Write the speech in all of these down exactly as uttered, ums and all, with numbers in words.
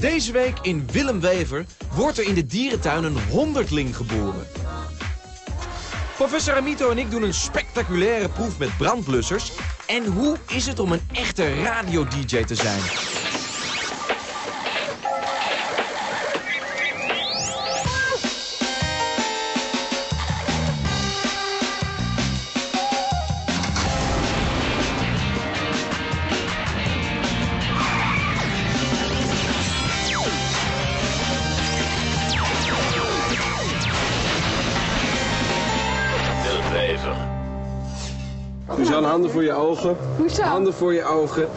Deze week in Willem Wever wordt er in de dierentuin een honderdling geboren. Professor Amito en ik doen een spectaculaire proef met brandblussers. En hoe is het om een echte radio-d j te zijn? Suzanne, handen voor je ogen. Hoezo? Handen voor je ogen.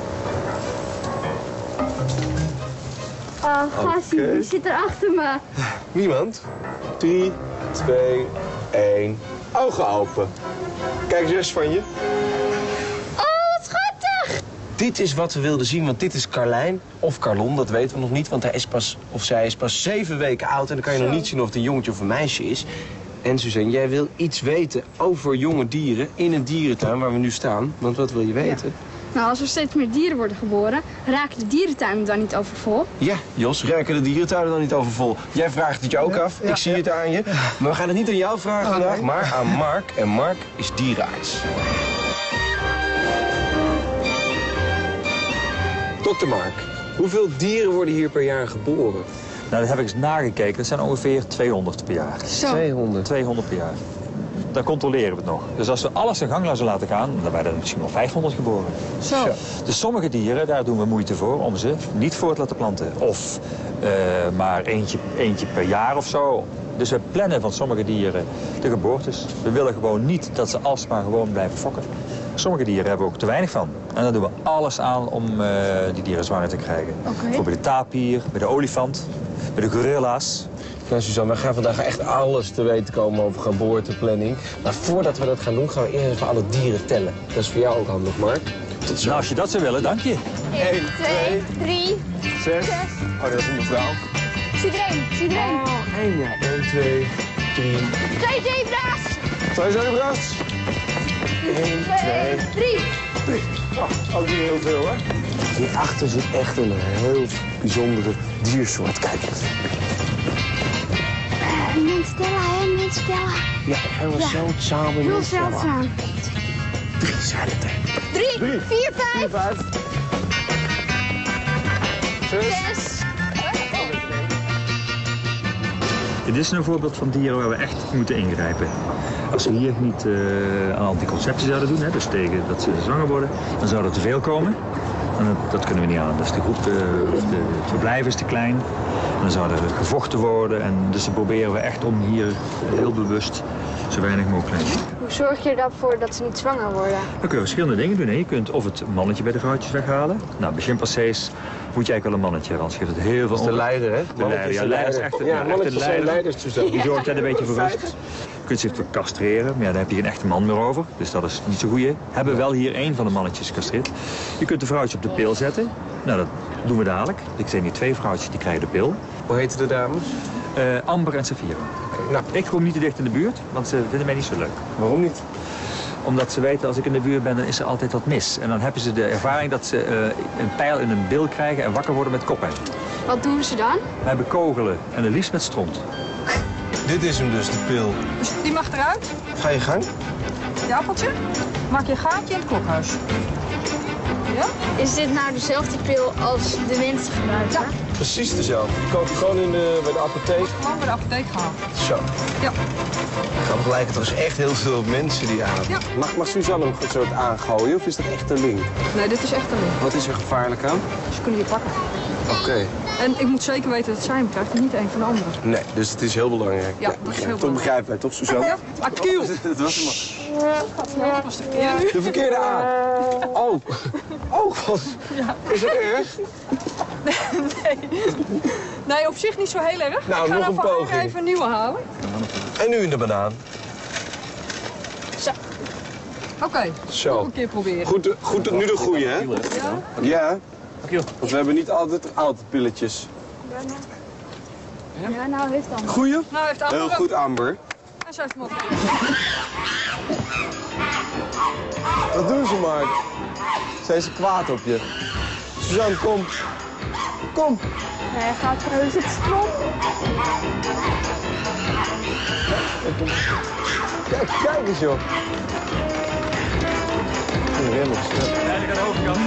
Oh, Gassie, Oké. wie zit er achter me? Niemand. drie, twee, één. Ogen open. Kijk eens rest van je. Oh, wat schattig! Dit is wat we wilden zien, want dit is Carlijn. Of Carlon, dat weten we nog niet, want hij is pas, of zij is pas zeven weken oud. En dan kan je Zo. nog niet zien of het een jongetje of een meisje is. En Suzanne, jij wil iets weten over jonge dieren in een dierentuin waar we nu staan. Want wat wil je weten? Nou, als er steeds meer dieren worden geboren, raken de dierentuinen dan niet overvol? Ja, Jos, raken de dierentuinen dan niet overvol? Jij vraagt het je ook af, ik zie het aan je. Maar we gaan het niet aan jou vragen vandaag, maar aan Mark. En Mark is dierenarts. Dokter Mark, hoeveel dieren worden hier per jaar geboren? Nou, dat heb ik eens nagekeken. Dat zijn ongeveer tweehonderd per jaar. Zo. tweehonderd. tweehonderd per jaar. Dan controleren we het nog. Dus als we alles zijn gang laten laten gaan, dan werden er misschien wel vijfhonderd geboren. Zo. Dus sommige dieren, daar doen we moeite voor om ze niet voor te laten planten. Of uh, maar eentje, eentje per jaar of zo. Dus we plannen van sommige dieren de geboortes. We willen gewoon niet dat ze alsmaar gewoon blijven fokken. Sommige dieren hebben we ook te weinig van. En dan doen we alles aan om uh, die dieren zwanger te krijgen. Okay. Bijvoorbeeld bij de tapier, bij de olifant, bij de gorilla's. Nou Suzanne, we gaan vandaag echt alles te weten komen over geboorteplanning. Maar voordat we dat gaan doen, gaan we eerst even alle dieren tellen. Dat is voor jou ook handig, Mark. Tot zo. Nou, als je dat zou willen, dank je. één, twee, drie, Zes. zes. Oh, dat is een mevrouw. Zie iedereen, zie iedereen. Oh, één, ja. één, twee, drie. Twee zebra's. Twee zebra's. één, twee, drie. drie. Oh, ook niet heel veel, hè? Hierachter zit echt een heel bijzondere diersoort. Kijk eens. Minstella, hè, Minstella. Ja, helemaal Ja. zo samen. Heel zeldzaam. Drie zijn het er. Drie, Drie. vier, vijf, vijf. Zes. zes. Dit is een voorbeeld van dieren waar we echt moeten ingrijpen. Als we hier niet uh, aan anticonceptie zouden doen, hè, dus tegen dat ze zwanger worden, dan zou er te veel komen. En dat, dat kunnen we niet aan. Dus de groep, uh, de, het verblijf is te klein. En dan zou er gevochten worden. En dus dan proberen we echt om hier heel bewust zo weinig mogelijk te doen. Hoe zorg je ervoor dat ze niet zwanger worden? Dan kun je verschillende dingen doen. Hè. Je kunt of het mannetje bij de vrouwtjes weghalen. Nou, bij chimpansés moet je eigenlijk wel een mannetje hebben, anders geeft het heel veel Dat is de onrust. leider, hè? De leider, ja, leider is echt, Ja, ja, echt mannetjes een zijn leider. leiders, Suzanne. Die zorgt er een beetje voor rust. Je kunt zich castreren, maar ja, daar heb je geen echte man meer over. Dus dat is niet zo goed. We hebben wel hier één van de mannetjes gecastreerd. Je kunt de vrouwtjes op de pil zetten. Nou, dat doen we dadelijk. Ik zeg niet twee vrouwtjes die krijgen de pil. Hoe heten de dames? Uh, Amber en Safira. Okay, nou, Ik kom niet te dicht in de buurt, want ze vinden mij niet zo leuk. waarom niet? Omdat ze weten, als ik in de buurt ben, dan is er altijd wat mis. En dan hebben ze de ervaring dat ze uh, een pijl in hun bil krijgen en wakker worden met koppijn. Wat doen ze dan? Wij bekogelen en het liefst met stront. Dit is hem dus, de pil. Dus die mag eruit. Ga je gang? Je appeltje. Maak je een gaatje in het klokhuis. Ja? Is dit nou dezelfde pil als de mensen gebruiken? Ja. Precies dezelfde. Die koop je gewoon in de, bij de apotheek. Gewoon bij de apotheek gaan. Zo. Ja. Dan gelijk er is echt heel veel mensen die aan. Ja. Mag, mag Suzanne hem goed zo aangooien of is dat echt een link? Nee, dit is echt een link. Wat is er gevaarlijk aan? Ze kunnen je pakken. Oké. Okay. En ik moet zeker weten dat zij hem krijgt en niet een van de anderen. Nee, dus het is heel belangrijk. Ja, dat is heel Toch belangrijk. begrijpen wij, toch Suzanne? Ja, Akiel. Dat was hem al. Dat was de verkeerde nu. De verkeerde aan. Oh. Oh, god. Ja. Is het erg? Nee. Nee, op zich niet zo heel erg. Nou, ik ga nog nou een voor haar poging. even een nieuwe halen. En nu in de banaan. Zo. Oké, okay. Zo. Nog een keer proberen. Goed, goed, nu de goeie, hè? Ja? Ja. Want we hebben niet altijd altijd pilletjes. Ja, nou heeft dan. Goeie? Nou, heeft Amber Heel ook. goed, Amber. En zij heeft hem ook. Wat doen ze, Mark? Zijn ze kwaad op je? Suzanne, kom. Kom. Hij gaat heus het strop. Kijk, kijk eens joh. Helemaal stil. Eigenlijk aan de overkant.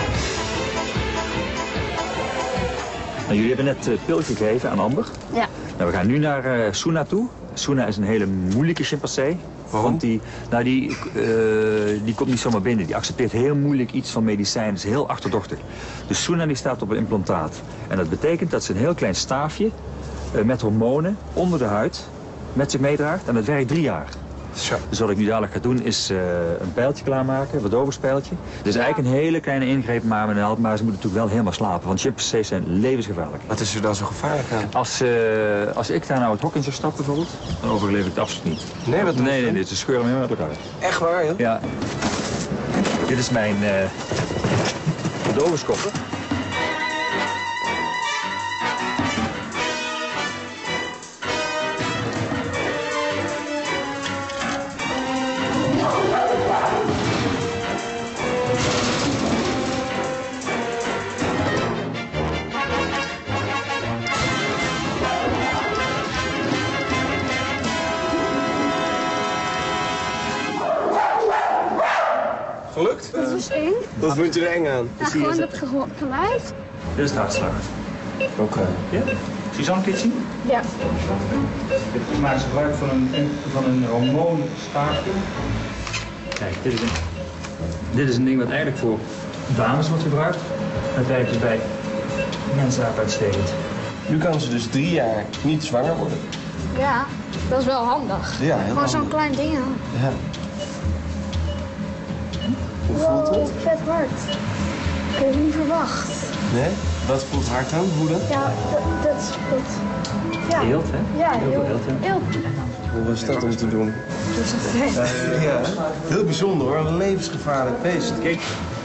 Nou, jullie hebben net uh, pillen gegeven aan Amber. Ja. Nou, we gaan nu naar uh, Suna toe. Suna is een hele moeilijke chimpansee. Waarom? Want die, nou, die, uh, die komt niet zomaar binnen. Die accepteert heel moeilijk iets van medicijnen. is heel achterdochtig. Dus Suna die staat op een implantaat. En dat betekent dat ze een heel klein staafje uh, met hormonen onder de huid met zich meedraagt. En dat werkt drie jaar. Zo. Dus wat ik nu dadelijk ga doen is uh, een pijltje klaarmaken, een verdovingspeiltje. Het is eigenlijk een hele kleine ingreep, maar, maar ze moeten natuurlijk wel helemaal slapen. Want chimpansees zijn levensgevaarlijk. Wat is er dan zo gevaarlijk aan? Als, uh, als ik daar nou het hok in zou stappen bijvoorbeeld, dan overleef ik het absoluut niet. Nee, wat doen Nee, ze? nee, nee, ze scheuren me helemaal uit elkaar. Echt waar, joh? Ja. Dit is mijn uh, verdovingskoffer. Gelukt? Dat is eng. Wat vind je er eng aan? Ja, gewoon dat ge- geluid. Dit is de hartslag. Oké. Okay. Ja? Suzanne, kun je het zien? Ja. Dit maakt gebruik van een, van een hormoonstaafje. Kijk, dit is, een, dit is een ding wat eigenlijk voor dames wordt gebruikt. Dat werkt dus bij mensen uitstekend. Nu kan ze dus drie jaar niet zwanger worden. Ja, dat is wel handig. Ja, heel Gewoon zo'n handig. klein ding aan. Ja. Hoe voelt Wow, het? vet hard. Ik heb het niet verwacht. Nee? Wat voelt hard dan? Hoe dan? Ja, dat, dat is goed. Ja. Eelt, hè? Ja, Heel veel eelt, hè? heel. Hoe was dat om te doen? Dat is echt vet. Ja, heel bijzonder hoor. Een levensgevaarlijk beest. Kijk.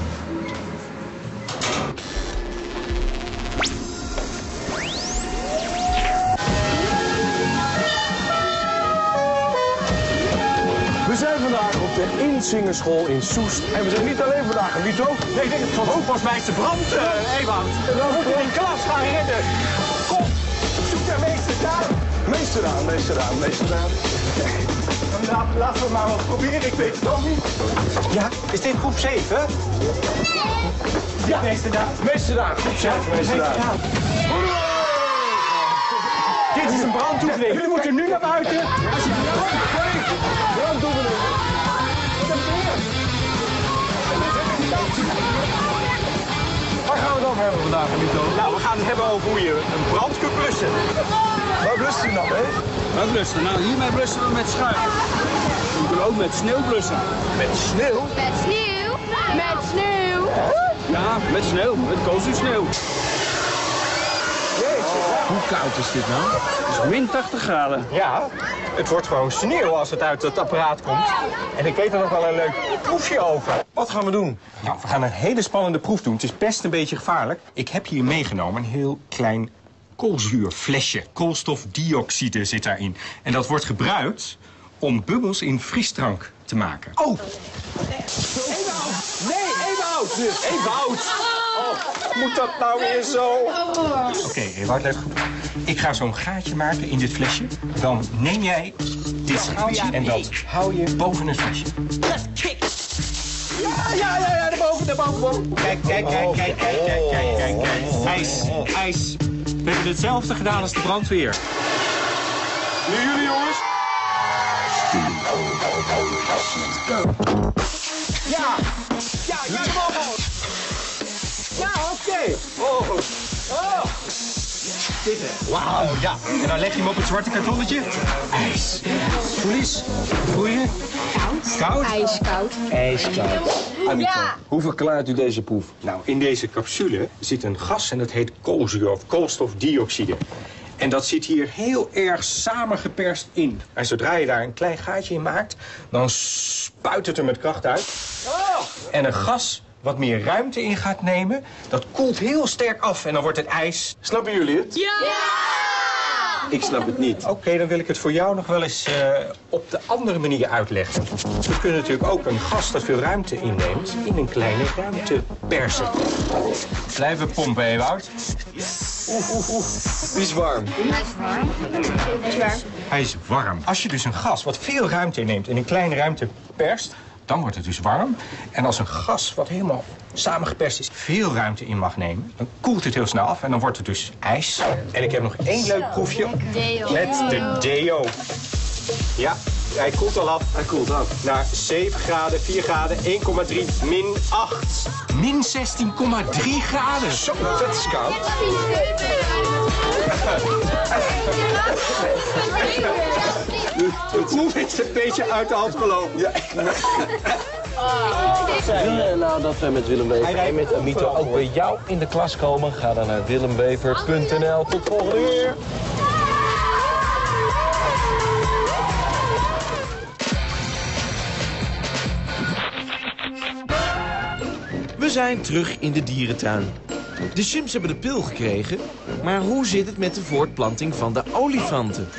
We zijn vandaag op de Inzingerschool in Soest. En we zijn niet alleen vandaag, Vito. Nee, ik denk het van hoofdpasmeester Brand, uh, Ewout. We moeten in klas gaan redden. Kom, zoek naar meester Daan. Meester aan, meester aan, meester aan. Nou, laten we maar wat proberen, ik weet het ook niet. Ja, is dit groep zeven? Ja, meester Daan. Meester aan, goed zo, meester aan. Dit is een brandoefening. Jullie moeten nu naar buiten. Brandoefening. Waar gaan we het over hebben vandaag, Vito? Nou, we gaan het hebben over hoe je een brand kunt blussen. Waar blust u nou, hè? Wat blussen? Nou, hiermee blussen we met schuim. We kunnen ook met sneeuw blussen. Met sneeuw. Met sneeuw. Met sneeuw. Ja, met sneeuw. Met koolzuursneeuw. Hoe koud is dit nou? Het is min tachtig graden. Ja, het wordt gewoon sneeuw als het uit het apparaat komt. En ik weet er nog wel een leuk proefje over. Wat gaan we doen? Nou, we gaan een hele spannende proef doen. Het is best een beetje gevaarlijk. Ik heb hier meegenomen een heel klein koolzuurflesje. Koolstofdioxide zit daarin. En dat wordt gebruikt om bubbels in frisdrank te maken. Oh! Ewout! Nee, Ewout! Ewout! Oh, moet dat nou weer zo? Oké, okay, Ewout, let goed. Ik ga zo'n gaatje maken in dit flesje. Dan neem jij dit schaaltje en dat hou je boven het flesje. Ja, ja, ja, ja, daarboven, daarboven, boven. Kijk, kijk, kijk, kijk, kijk, kijk, kijk, kijk, kijk. IJs, ijs. We hebben hetzelfde gedaan als de brandweer. Nu jullie, jongens. Ja, ja, ja, boven. Ja, oké. Okay. Oh, oh. Dit, hè. Wauw, ja. En dan leg je hem op het zwarte kartonnetje. IJs. Voel eens. Voel je? Koud. Koud? IJskoud. IJskoud. Anita, Ja. hoe verklaart u deze proef? Nou, in deze capsule zit een gas en dat heet koolzuur of koolstofdioxide. En dat zit hier heel erg samengeperst in. En zodra je daar een klein gaatje in maakt, dan spuit het er met kracht uit. En een gas wat meer ruimte in gaat nemen, dat koelt heel sterk af en dan wordt het ijs. Snappen jullie het? Ja! Ik snap het niet. Oké, okay, dan wil ik het voor jou nog wel eens uh, op de andere manier uitleggen. We kunnen natuurlijk ook een gas dat veel ruimte inneemt in een kleine ruimte persen. Blijven pompen, Ewout. Oef, oef, oef. Die is warm. Hij is warm. Hij is warm. Hij is warm. Als je dus een gas wat veel ruimte inneemt in een kleine ruimte perst, dan wordt het dus warm. En als een gas wat helemaal samengeperst is veel ruimte in mag nemen, dan koelt het heel snel af en dan wordt het dus ijs. En ik heb nog één leuk proefje Deo. met de Deo. Ja, hij koelt al af. Hij koelt af. Naar zeven graden, vier graden, één komma drie, min acht. Min zestien komma drie graden. Zo, dat is koud. De proef is een beetje uit de hand gelopen. Ja. Wil je nou dat we met Willem Wever en met Amito ook bij jou in de klas komen? Ga dan naar willemwever punt n l. Tot volgende keer. We zijn terug in de dierentuin. De chimps hebben de pil gekregen, maar hoe zit het met de voortplanting van de olifanten?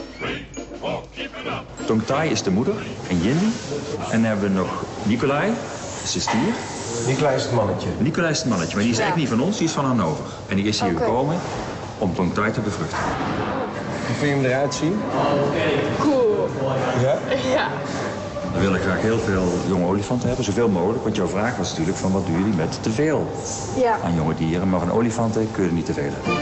Tongtai is de moeder en Yindi. En dan hebben we nog Nicolai, dat is de stier. Nicolai is het mannetje. Nicolai is het mannetje, maar die is echt niet van ons, die is van Hannover. En die is hier Oké. gekomen om Tongtai te bevruchten. Hoe vind je hem eruit zien? Cool. Ja? Ja. We willen graag heel veel jonge olifanten hebben, zoveel mogelijk. Want jouw vraag was natuurlijk van wat doen jullie met te veel Ja. aan jonge dieren. Maar van olifanten kun je er niet te veel hebben.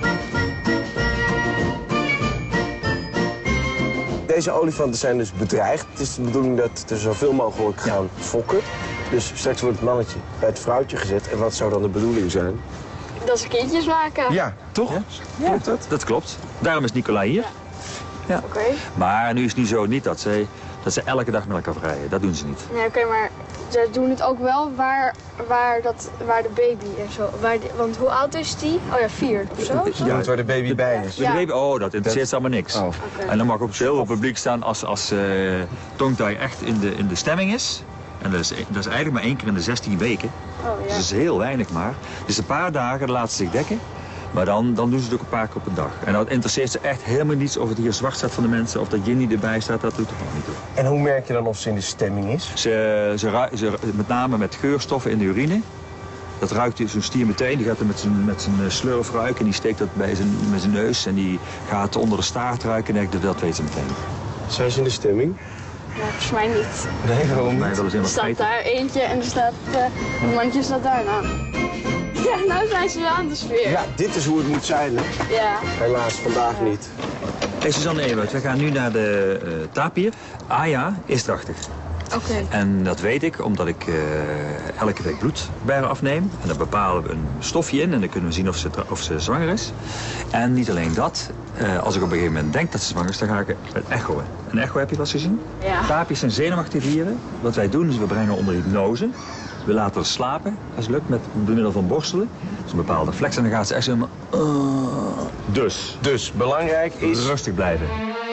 Deze olifanten zijn dus bedreigd. Het is de bedoeling dat er zoveel mogelijk gaan fokken. Dus straks wordt het mannetje bij het vrouwtje gezet. En wat zou dan de bedoeling zijn? Dat ze kindjes maken. Ja, toch? Ja, klopt dat? Dat klopt. Daarom is Nicolai hier. Ja. Oké. Maar nu is het niet zo niet dat ze, dat ze elke dag met elkaar vrijen. Dat doen ze niet. Nee, oké, maar ze doen het ook wel waar, waar, dat, waar de baby en zo. Waar die, want hoe oud is die? Oh ja, vier of zo? zo? Ja, waar de baby bij is. Ja. De baby, oh, dat interesseert ze allemaal niks. Oh. Oké. En dan mag ook veel op het publiek staan als, als uh, Tongtai echt in de, in de stemming is. En dat is, dat is eigenlijk maar één keer in de zestien weken. Oh Dus ja. dat is heel weinig maar. Dus een paar dagen laten ze zich dekken. Maar dan, dan doen ze het ook een paar keer op een dag. En dat interesseert ze echt helemaal niets of het hier zwart staat van de mensen. Of dat Ginny erbij staat, dat doet er gewoon niet toe. En hoe merk je dan of ze in de stemming is? Ze, ze, ru- ze, met name met geurstoffen in de urine. Dat ruikt zo'n stier meteen. Die gaat er met zijn, met zijn slurf ruiken. En die steekt dat bij zijn, met zijn neus. En die gaat onder de staart ruiken. En dat weet ze meteen. Zijn ze in de stemming? Nou, volgens mij niet. Nee, waarom Mij niet? wel eens Er helemaal staat vergeten. daar eentje en er staat, uh, het mandje staat daarna. Ja, nou zijn ze wel aan de sfeer. Ja, dit is hoe het moet zijn. hè. Ja. Helaas, vandaag niet. Hey Suzanne Ewout, we gaan nu naar de uh, tapir. Aya is drachtig. Oké. En dat weet ik omdat ik uh, elke week bloed bij haar afneem. En dan bepalen we een stofje in en dan kunnen we zien of ze, of ze zwanger is. En niet alleen dat, uh, als ik op een gegeven moment denk dat ze zwanger is, dan ga ik het echoen. Een echo heb je wel eens gezien? Ja. Tapirs zijn zenuwachtige dieren. Wat wij doen is we brengen onder hypnose. We laten haar slapen, als het lukt, met door middel van borstelen. Dat is een bepaalde flex en dan gaat ze echt helemaal... Uh, dus, Dus, belangrijk is... rustig blijven.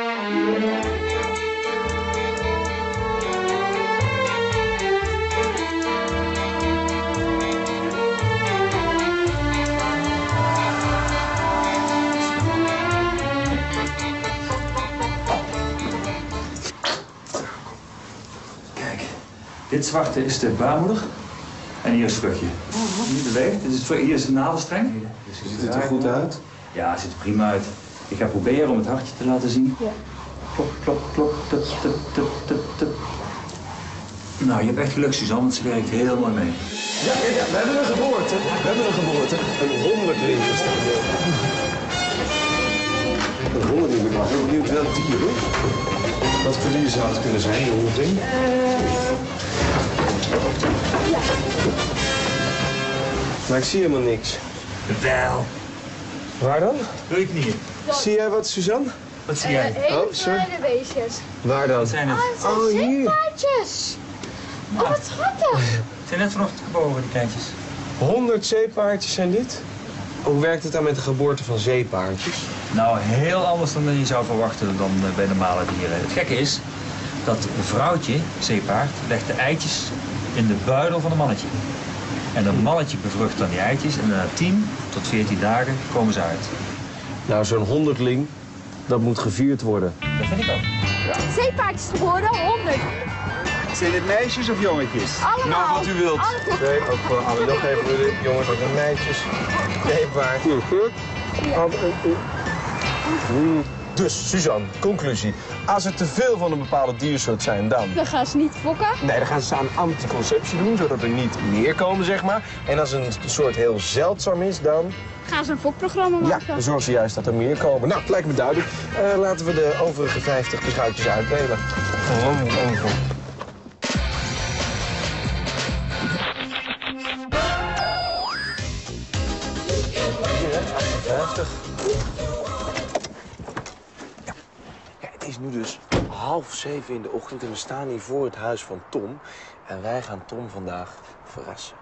Kijk, dit zwarte is de baarmoeder en hier is het rugje. Niet beweegt. Dit is het, hier is de navelstreng. Ziet het er goed uit? Ja, het ziet er prima uit. Ik ga proberen om het hartje te laten zien. Ja. Klop, klop, klop. Tup, tup, tup, tup, tup. Nou, je hebt echt geluk, Suzanne, want ze werkt heel mooi mee. Ja, ja, ja, we hebben een geboorte. We hebben een geboorte. Een honderdling is dat. Een honderdling, ik ben heel benieuwd welk dier, hoor. Wat voor dier zou het kunnen zijn, een honderdling? Maar ik zie helemaal niks. Wel. Waar dan? Doe je knieën. Zie jij wat, Suzanne? Wat zie jij? Hele Oh, sorry. kleine beestjes. Waar dan? Wat zijn het? Oh, hier. Zeepaardjes. Oh, wat schattig. Het zijn net vanochtend geboren, die kleintjes. Honderd zeepaardjes zijn dit? Hoe werkt het dan met de geboorte van zeepaardjes? Nou, heel anders dan je zou verwachten dan eh, bij normale dieren. Het gekke is dat een vrouwtje, zeepaard, legt de eitjes in de buidel van een mannetje. En een mannetje bevrucht dan die eitjes en na tien tot veertien dagen komen ze uit. Nou, zo'n honderdling, dat moet gevierd worden. Dat vind ik ook. Zeepaardjes geboren, honderd. Zijn het meisjes of jongetjes? Allemaal. Nou, wat u wilt. Alle- Nee, ook voor alle nog even de jongens en de meisjes. Kneepbaar. Dus, Suzanne, conclusie. Als er te veel van een bepaalde diersoort zijn, dan... Dan gaan ze niet fokken. Nee, dan gaan ze aan anticonceptie doen, zodat er niet meer komen, zeg maar. En als een soort heel zeldzaam is, dan... Gaan ze een fokprogramma Ja, maken? dan zorgen ze juist dat er meer komen. Nou, het lijkt me duidelijk. Uh, laten we de overige vijftig beschuitjes uitdelen. achtenvijftig. Ja. Ja, het is nu dus half zeven in de ochtend en we staan hier voor het huis van Tom. En wij gaan Tom vandaag verrassen.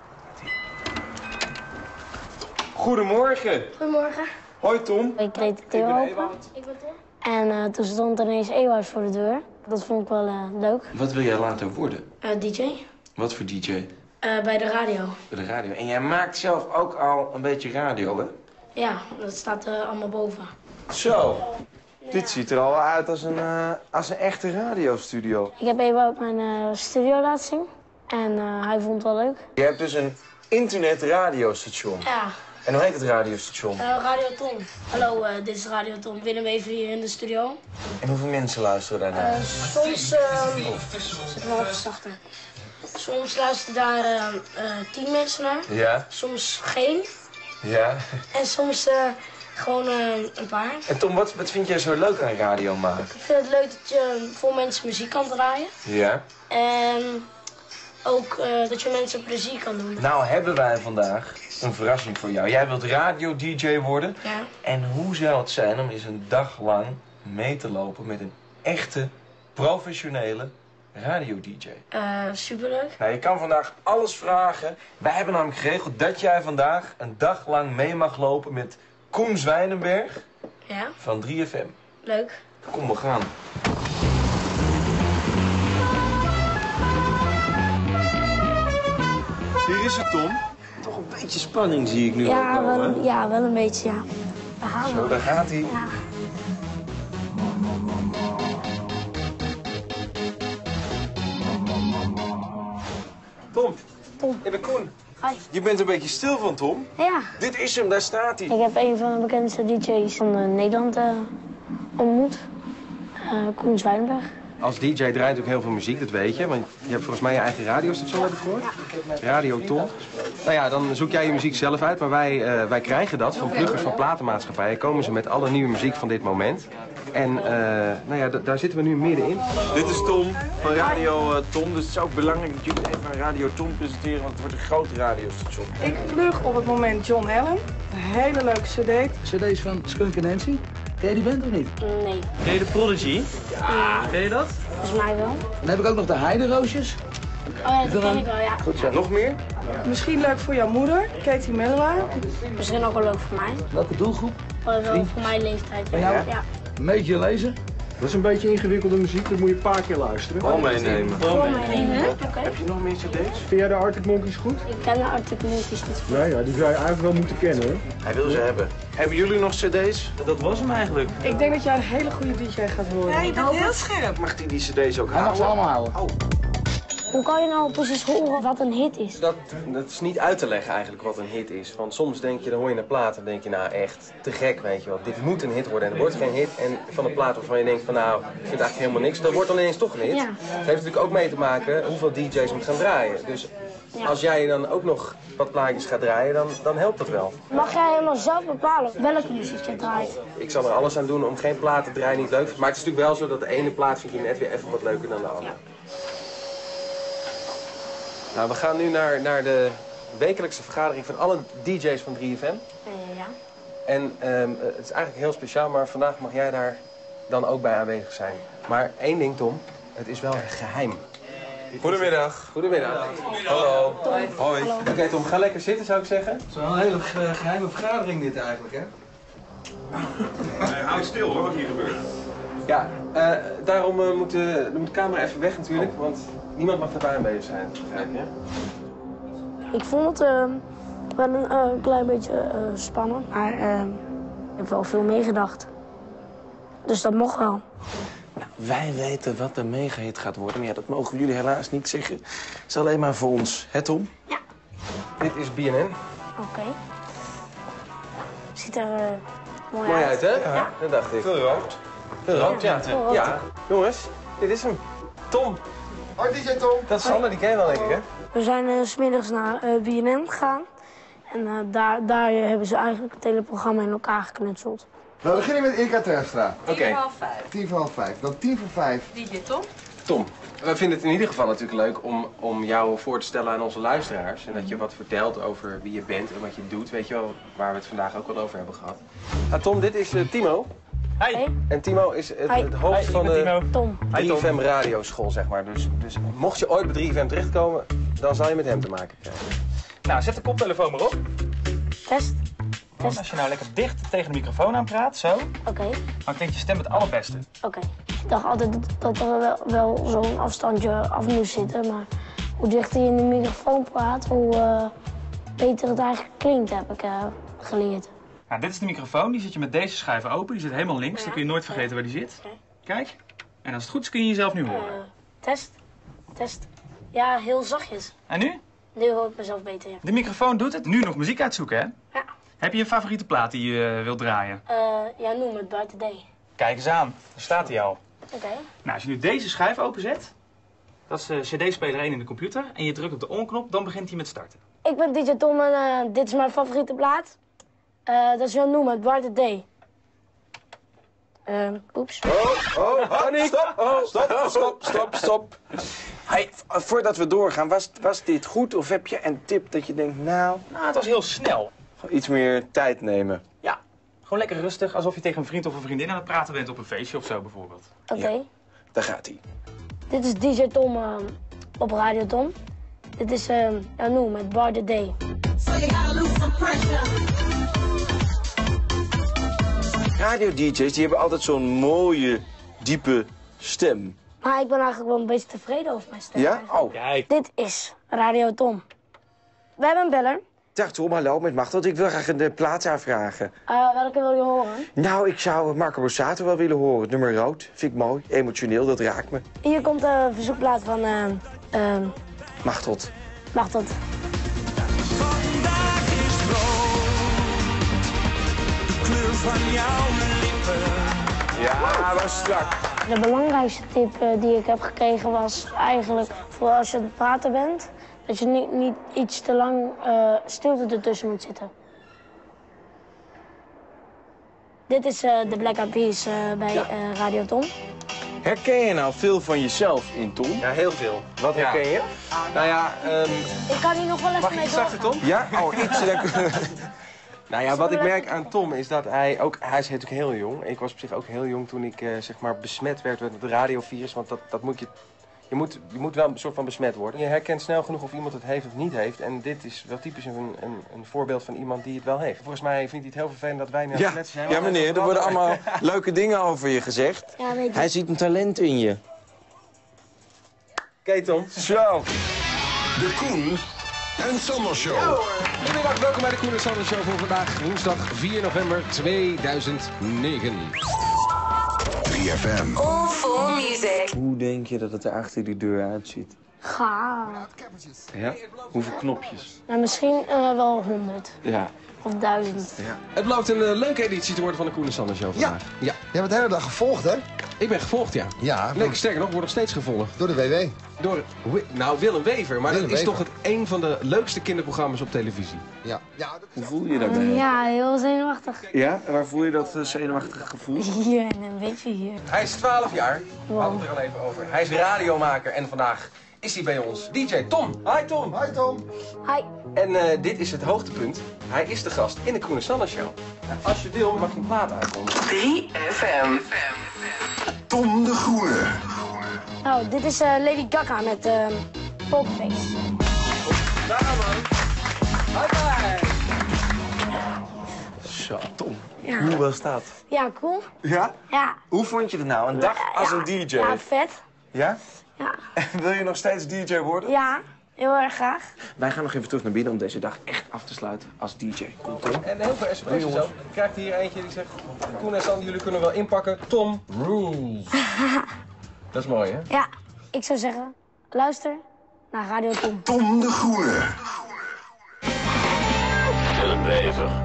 Goedemorgen. Goedemorgen. Hoi Tom. Ik reed de deur open. Ik ben Tom. En uh, toen stond er ineens Ewout voor de deur. Dat vond ik wel uh, leuk. Wat wil jij later worden? Uh, D J. Wat voor D J? Uh, bij de radio. Bij de radio. En jij maakt zelf ook al een beetje radio, hè? Ja, dat staat uh, allemaal boven. Zo. Ja. Dit ziet er al uit als een, uh, als een echte radiostudio. Ik heb Ewout mijn uh, studio laten zien. En uh, hij vond het wel leuk. Je hebt dus een internetradiostation. Ja. En hoe heet het radiostation? Uh, Radio Tom. Hallo, uh, dit is Radio Tom. Willem even hier in de studio. En hoeveel mensen luisteren daarnaar? Uh, soms... Uh, oh, zit maar even zachter. Soms luisteren daar uh, uh, tien mensen naar. Ja. Soms geen. Ja. En soms uh, gewoon uh, een paar. En Tom, wat, wat vind jij zo leuk aan radio maken? Ik vind het leuk dat je voor mensen muziek kan draaien. Ja. En ook uh, dat je mensen plezier kan doen. Nou hebben wij vandaag een verrassing voor jou. Jij wilt radio-D J worden. Ja. En hoe zou het zijn om eens een dag lang mee te lopen met een echte, professionele radio-D J? Uh, superleuk. Nou, je kan vandaag alles vragen. Wij hebben namelijk geregeld dat jij vandaag een dag lang mee mag lopen met Koen Zwijnenberg Ja. van drie F M. Leuk. Kom, we gaan. Hier is het, Tom. Toch een beetje spanning zie ik nu Ja, ook al, hè? wel, ja, wel een beetje, ja. We gaan Zo, wel. daar gaat hij. Ja. Tom. Tom. Ik ben Koen. Hi. Je bent een beetje stil van, Tom. Ja. Dit is hem, daar staat hij. Ik heb een van de bekendste D J's van uh, Nederland uh, ontmoet. Uh, Koen Zwijnenberg. Als D J draait natuurlijk heel veel muziek, dat weet je. Want je hebt volgens mij je eigen radiostation, heb ik gehoord. Radio Tom. Nou ja, dan zoek jij je muziek zelf uit. Maar wij, uh, wij krijgen dat van pluggers van platenmaatschappijen. Komen ze met alle nieuwe muziek van dit moment. En uh, nou ja, daar zitten we nu middenin. Dit is Tom van Radio uh, Tom. Dus het is ook belangrijk dat jullie even aan Radio Tom presenteren, want het wordt een groot radiostation. Ik plug op het moment John Allen. Een hele leuke cd. cd's van Skunk en Nancy. Ken je die band of niet? Nee. Ken je de Prodigy? Ja. Ken je dat? Volgens mij wel. Dan heb ik ook nog de Heideroosjes. Oh ja, dat ken ik wel, ja. Goed zo. Nog meer? Misschien leuk voor jouw moeder, Katie Melua. Misschien ook wel leuk voor mij. Welke doelgroep? Wel wel voor mijn leeftijd. Van jou? Ja. Een beetje lezen. Dat is een beetje ingewikkelde muziek, dat moet je een paar keer luisteren. Al meenemen. Voor mij nemen. Oké. Heb je nog meer cd's? Vind jij de Arctic Monkeys goed? Ik ken de Arctic Monkeys niet. Nee, ja, die zou je eigenlijk wel moeten kennen, hoor. Hij wil ze hebben. Hebben jullie nog cd's? Dat was hem eigenlijk. Ik denk dat jij een hele goede D J gaat worden. Nee, dat is heel scherp. Mag hij die cd's ook Hij mag ze houden? allemaal houden. Hoe kan je nou precies horen wat een hit is? Dat, dat is niet uit te leggen eigenlijk wat een hit is. Want soms denk je, dan hoor je een plaat en denk je, nou echt, te gek, weet je wel. Dit moet een hit worden en het wordt geen hit. En van een plaat waarvan je denkt van nou, ik vind eigenlijk helemaal niks, dan wordt dan ineens toch een hit. Ja. Het heeft natuurlijk ook mee te maken hoeveel D J's moet gaan draaien. Dus Ja. als jij dan ook nog wat plaatjes gaat draaien, dan, dan helpt dat wel. Mag jij helemaal zelf bepalen welke muziek je draait? Ik zal er alles aan doen om geen plaat te draaien die niet leuk vindt. Maar het is natuurlijk wel zo dat de ene plaat vind je net weer even wat leuker dan de andere. Ja. Nou, we gaan nu naar, naar de wekelijkse vergadering van alle D J's van drie F M. Uh, ja. En um, het is eigenlijk heel speciaal, maar vandaag mag jij daar dan ook bij aanwezig zijn. Maar één ding, Tom, het is wel geheim. Goedemiddag. Goedemiddag. Hallo. Hoi. Oké, okay, Tom, ga lekker zitten, zou ik zeggen. Het is wel een hele uh, geheime vergadering dit eigenlijk, hè? Houd stil hoor, wat hier gebeurt. Ja, uh, daarom uh, moet, de, de, moet de camera even weg natuurlijk, want niemand mag erbij aanwezig zijn, begrijp je? Ik vond het uh, wel een uh, klein beetje uh, spannend, maar uh, ik heb wel veel meegedacht. Dus dat mocht wel. Nou, wij weten wat de mega-hit gaat worden, maar ja, dat mogen jullie helaas niet zeggen. Het is alleen maar voor ons. Hè, Tom? Ja. Dit is B N N. Oké. Okay. ziet er uh, mooi, Mooi uit, hè? Ja. Dat dacht ik. Veel rood. Veel rood, ja. Veel rood. Ja, jongens, dit is hem. Tom. Hoi D J Tom. Dat is Sander, die ken je wel, denk ik, hè? We zijn uh, 's middags naar uh, B en M gegaan. En uh, daar, daar uh, hebben ze eigenlijk het hele programma in elkaar geknutseld. We beginnen met Erika Terstra. Oké. Tien voor half vijf. Tien voor half vijf. Dan tien voor vijf. D J Tom. Tom, we vinden het in ieder geval natuurlijk leuk om, om jou voor te stellen aan onze luisteraars. En dat je wat vertelt over wie je bent en wat je doet. Weet je wel, waar we het vandaag ook al over hebben gehad. Nou, Tom, dit is uh, Timo. Hi. Hey. En Timo is het, Hi. het hoofd Hi, van ik ben de Timo. Tom. drie F M radioschool, zeg maar. Dus, dus mocht je ooit bij drie F M terechtkomen, dan zal je met hem te maken krijgen. Nou, zet de koptelefoon maar op. Test. Test. Als je nou lekker dicht tegen de microfoon aan praat, zo, Oké, okay. dan klinkt je stem het allerbeste. oké. Okay. Ik dacht altijd dat, dat er wel, wel zo'n afstandje af moest zitten, maar hoe dichter je in de microfoon praat, hoe uh, beter het eigenlijk klinkt, heb ik uh, geleerd. Nou, dit is de microfoon, die zit je met deze schuif open. Die zit helemaal links, dan kun je nooit vergeten waar die zit. Kijk. En als het goed is, kun je jezelf nu horen. Uh, test. Test. Ja, heel zachtjes. En nu? Nu hoor ik mezelf beter, ja. De microfoon doet het. Nu nog muziek uitzoeken, hè? Ja. Heb je een favoriete plaat die je uh, wilt draaien? Uh, ja, noem het buiten D. Kijk eens aan, daar staat hij al. Oké. Okay. Nou, als je nu deze schuif openzet, dat is de C D-speler één in de computer, en je drukt op de on-knop, dan begint hij met starten. Ik ben D J Tom en uh, dit is mijn favoriete plaat. Uh, dat is Jan Noemen, buiten D. Uh, oeps. Oh, oh, paniek! Stop, oh, stop, stop, stop, stop. Hey, voordat we doorgaan, was, was dit goed of heb je een tip dat je denkt, nou... Nou, het was heel snel. Iets meer tijd nemen. Ja, gewoon lekker rustig, alsof je tegen een vriend of een vriendin aan het praten bent op een feestje of zo bijvoorbeeld. Oké. Okay. Ja, daar gaat hij. Dit is D J Tom uh, op Radio Tom. Dit is uh, Anu met Bar the Day. Radio-D J's die hebben altijd zo'n mooie, diepe stem. Maar ik ben eigenlijk wel een beetje tevreden over mijn stem. Ja? Oh. Kijk. Dit is Radio Tom. We hebben een beller. Dag Tom, hallo, met Machteld. Ik wil graag een uh, plaat aanvragen. Uh, welke wil je horen? Nou, ik zou Marco Borsato wel willen horen. Het nummer Rood. Vind ik mooi. Emotioneel, dat raakt me. Hier komt de uh, verzoekplaat van uh, uh, Machteld. Machteld. Vandaag is rood, de kleur van jouw lippen. Ja, was strak. De belangrijkste tip uh, die ik heb gekregen was eigenlijk voor als je aan het praten bent, dat je niet, niet iets te lang uh, stilte ertussen moet zitten. Dit is uh, de Black Eyed Peas uh, bij uh, Radio Tom. Herken je nou veel van jezelf in Tom? Ja, heel veel. Wat herken je? Nou ja, um... ik kan hier nog wel even Mag ik mee iets zachter, doorgaan. Tom? Ja? Oh, iets. Nou ja, wat ik merk aan Tom is dat hij ook... Hij is natuurlijk heel jong. Ik was op zich ook heel jong toen ik uh, zeg maar besmet werd met het radiovirus. Want dat, dat moet je... Je moet, je moet wel een soort van besmet worden. Je herkent snel genoeg of iemand het heeft of niet heeft. En dit is wel typisch een, een, een voorbeeld van iemand die het wel heeft. Volgens mij vindt hij het heel vervelend dat wij nu aan het Ja, kletsen zijn. ja meneer, er worden allemaal leuke dingen over je gezegd. Ja, weet je. Hij ziet een talent in je. Oké, Tom. Zo. De Koen en Sander Show. Ja, goedemiddag, welkom bij de Koen en Sander Show voor vandaag, woensdag vier november tweeduizend negen. drie F M. All for music. Hoe denk je dat het er achter die deur uitziet? Ga. Ja? Hoeveel knopjes? Nou, misschien uh, wel honderd. Ja. Of duizend. Ja. Het belooft een uh, leuke editie te worden van de Koen en Sander Show vandaag. Ja, ja. Je hebt het de hele dag gevolgd, hè? Ik ben gevolgd, ja. Ja. Nee, sterker nog, ik word nog steeds gevolgd. Door de W W. Door, nou, Willem Wever. Maar Willem dat is Wever. toch het een van de leukste kinderprogramma's op televisie. Ja. Ja, dat Hoe voel je daarbij? Ja, heel zenuwachtig. Ja? En waar voel je dat uh, zenuwachtige gevoel? Hier en een beetje hier. Hij is twaalf jaar. We Wow. hadden het er al even over. Hij is radiomaker en vandaag is hij bij ons. D J Tom. Hi Tom. Hi Tom. Hi. En uh, dit is het hoogtepunt. Hij is de gast in de Koen en Sander Show. Nou, als je wil mag je een plaat aankondigen. drie F M. Tom de Groene. Nou, dit is uh, Lady Gaga met uh, Pokerface. Daar man. High five. Zo, Tom. Ja. Hoe was dat? Ja, cool. Ja? Ja. Hoe vond je het nou? Een dag als ja. een D J? Ja, vet. Ja? Ja. Wil je nog steeds D J worden? Ja, heel erg graag. Wij gaan nog even terug naar binnen om deze dag echt af te sluiten als D J. Komt Tom? En heel veel espresso's ook. Ik krijg hier eentje die zegt, Koen en Sander, jullie kunnen wel inpakken. Tom rules. Dat is mooi, hè? Ja, ik zou zeggen, luister naar Radio Tom. Tom de Groene. Willem Wever.